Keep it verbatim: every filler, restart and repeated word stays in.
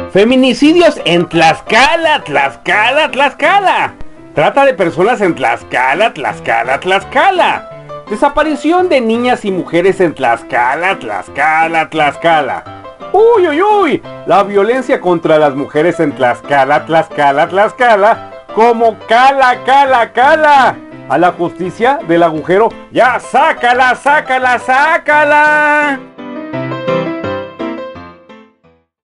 Feminicidios en Tlaxcala, Tlaxcala, Tlaxcala. Trata de personas en Tlaxcala, Tlaxcala, Tlaxcala. Desaparición de niñas y mujeres en Tlaxcala, Tlaxcala, Tlaxcala. Uy, uy, uy. La violencia contra las mujeres en Tlaxcala, Tlaxcala, Tlaxcala. Como cala, cala, cala. A la justicia del agujero. Ya, sácala, sácala, sácala.